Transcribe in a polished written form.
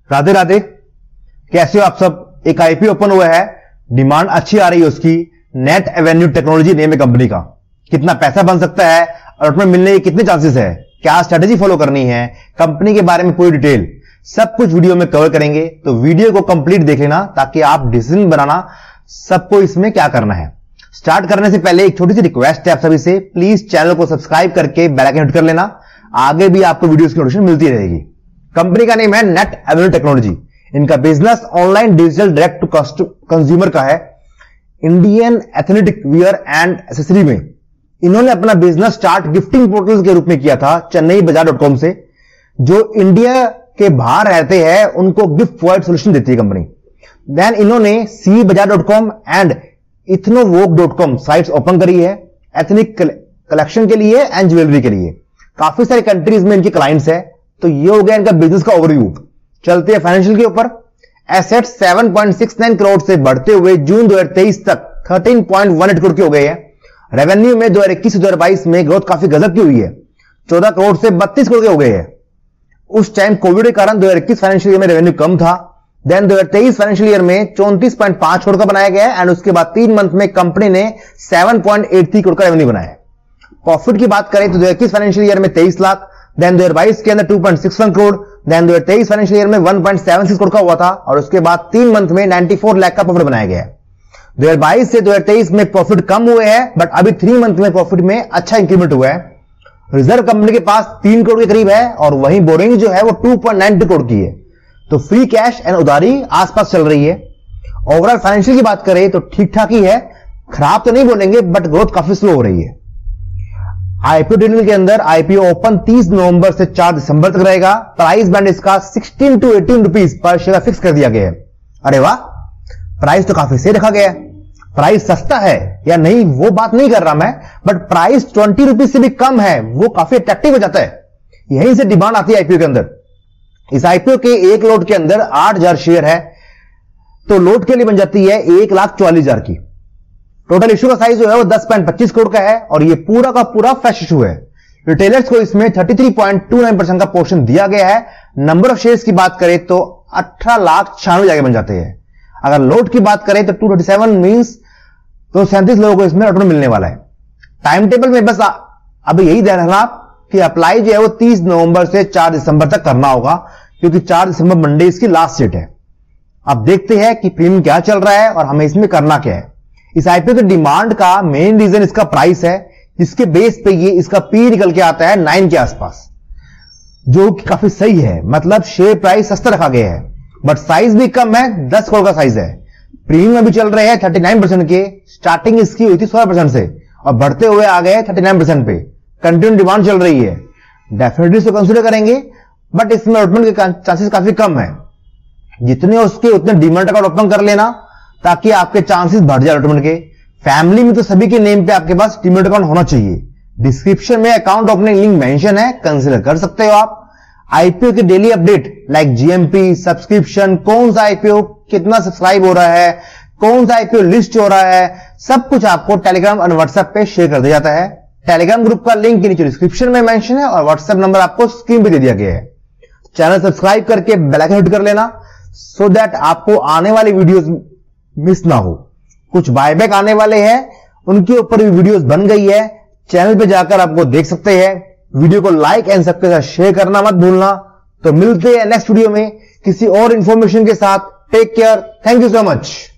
राधे राधे, कैसे हो आप सब। एक आईपीओ ओपन हुआ है, डिमांड अच्छी आ रही है उसकी। नेट एवेन्यू टेक्नोलॉजी नेम है कंपनी का। कितना पैसा बन सकता है और उसमें मिलने के कितने चांसेस है, क्या स्ट्रेटेजी फॉलो करनी है, कंपनी के बारे में पूरी डिटेल सब कुछ वीडियो में कवर करेंगे। तो वीडियो को कंप्लीट देख लेना ताकि आप डिसीजन बनाना सबको इसमें क्या करना है। स्टार्ट करने से पहले एक छोटी सी रिक्वेस्ट है आप सभी से, प्लीज चैनल को सब्सक्राइब करके बेल आइकन हिट कर लेना, आगे भी आपको वीडियोस की नोटिफिकेशन मिलती रहेगी। कंपनी का नेम है नेट एवेन्यू टेक्नोलॉजी। इनका business online digital direct to consumer का है। Indian athletic wear and accessory में इन्होंने अपना बिजनेस स्टार्ट गिफ्टिंग पोर्टल के रूप में किया था चेन्नई बाजार.com से। जो इंडिया के बाहर रहते हैं उनको गिफ्ट प्रोवाइड सोल्यूशन देती है कंपनी। देन इन्होंने cbazaar.com and ithnovok.com sites open करी है एथनिक कलेक्शन के लिए एंड ज्वेलरी के लिए। काफी सारी कंट्रीज में इनके क्लाइंट्स है। तो ये हो गया इनका बिजनेस का ओवरव्यू। चलते हैं फाइनेंशियल के ऊपर। एसेट्स 7.69 करोड़ से बढ़ते हुए जून 2023 तक 13.18 करोड़ के हो गए हैं। रेवेन्यू में 2021 से 2022 में ग्रोथ काफी गजब की हुई है, 14 करोड़ से 32 करोड़ के हो गए हैं। उस टाइम कोविड के कारण 2021 फाइनेंशियल ईयर में रेवेन्यू कम था। देन 2023 फाइनेंशियल ईयर में 34.5 करोड़ का बनाया गया है एंड उसके बाद 3 मंथ में कंपनी ने 7.83 करोड़ का रेवेन्यू बनाया है। प्रॉफिट की बात करें तो 2021 फाइनेंशियल ईयर में 23 लाख, देन 2022 के अंदर 2.61 करोड़, देन 2023 फाइनेंशियल ईयर में 1.76 करोड़ का हुआ था और उसके बाद 3 मंथ में 94 लाख का प्रॉफिट बनाया गया है। 2022 से 2023 में प्रॉफिट कम हुए हैं बट अभी 3 मंथ में प्रॉफिट में अच्छा इंक्रीमेंट हुआ है। रिजर्व कंपनी के पास 3 करोड़ के करीब है और वहीं बोरिंग जो है वो 2.92 करोड़ की है। तो फ्री कैश एंड उधारी आसपास चल रही है। ओवरऑल फाइनेंशियल की बात करें तो ठीक ठाक ही है, खराब तो नहीं बोलेंगे बट ग्रोथ काफी स्लो हो रही है। आईपीओ डिटेल के अंदर आईपीओ ओपन 30 नवंबर से 4 दिसंबर तक रहेगा। प्राइस बैंड इसका 16 to 18 रुपीज पर शेयर फिक्स कर दिया गया है। अरे वाह, प्राइस तो काफी सही रखा गया है। प्राइस सस्ता है या नहीं वो बात नहीं कर रहा मैं, बट प्राइस 20 रुपीज से भी कम है वो काफी अट्रैक्टिव हो जाता है। यहीं से डिमांड आती है आईपीओ के अंदर। इस आईपीओ के एक लोट के अंदर 8,000 शेयर है तो लोट के लिए बन जाती है 1,44,000 की। टोटल इशू का साइज जो है वो 10.25 करोड़ का है और ये पूरा का पूरा फ्रेश इशू है। रिटेलर्स को इसमें 33.29% का पोर्शन दिया गया है। नंबर ऑफ शेयर्स की बात करें तो 18,96,000 बन जाते हैं। अगर लोट की बात करें तो 237 मींस तो 37 लोगों को इसमें ऑर्डर मिलने वाला है। टाइम टेबल में बस अभी यही ध्यान रखना कि अप्लाई जो है वो 30 नवंबर से 4 दिसंबर तक करना होगा क्योंकि 4 दिसंबर मंडे इसकी लास्ट डेट है। अब देखते हैं कि प्रीमियम क्या चल रहा है और हमें इसमें करना क्या है। इस आईपीओ की डिमांड का मेन रीजन इसका प्राइस है, जिसके बेस पे ये इसका पी निकल के आता है 9 के आसपास, जो कि काफी सही है। मतलब शेयर प्राइस सस्ता रखा गया है बट साइज भी कम है, 10 करोड़ का साइज है। प्रीमियम अभी चल रहे हैं 39% के, स्टार्टिंग इसकी हुई थी 16% से और बढ़ते हुए आ गए 39% पे। कंटिन्यू डिमांड चल रही है, डेफिनेटली इसको कंसिडर करेंगे बट इसमें अलॉटमेंट के चांसेस काफी कम है। जितने उसके उतने डीमैट अकाउंट ओपन कर लेना ताकि आपके चांसेस बढ़ जाए अलॉटमेंट के। फैमिली में तो सभी के नेम पे आपके पास डीमैट अकाउंट होना चाहिए। डिस्क्रिप्शन में अकाउंट ओपनिंग लिंक मेंशन है, कंसिडर कर सकते हो आप। आईपीओ की daily update like GMP, subscription, कौन सा आईपीओ कितना सब्सक्राइब हो रहा है, कौन सा आईपीओ लिस्ट हो रहा है, सब कुछ आपको टेलीग्राम और व्हाट्सएप पे शेयर कर दिया जाता है। टेलीग्राम ग्रुप का लिंक नीचे डिस्क्रिप्शन में मेंशन है और व्हाट्सएप नंबर आपको स्क्रीन पे दे दिया गया है। चैनल सब्सक्राइब करके बेल आइकन हिट कर लेना सो दैट आपको आने वाली वीडियोस मिस ना हो। कुछ बायबैक आने वाले हैं, उनके ऊपर भी वीडियोस बन गई है, चैनल पे जाकर आपको देख सकते हैं। वीडियो को लाइक एंड सबके साथ शेयर करना मत भूलना। तो मिलते हैं नेक्स्ट वीडियो में किसी और इंफॉर्मेशन के साथ। Take care, thank you so much.